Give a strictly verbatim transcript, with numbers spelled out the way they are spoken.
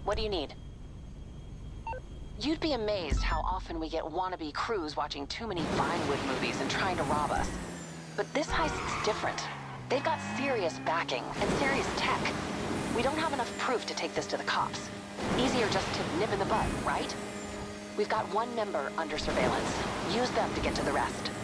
What do you need? You'd be amazed how often we get wannabe crews watching too many Vinewood movies and trying to rob us. But this heist's different. They've got serious backing and serious tech. We don't have enough proof to take this to the cops. Easier just to nip in the bud, right? We've got one member under surveillance. Use them to get to the rest.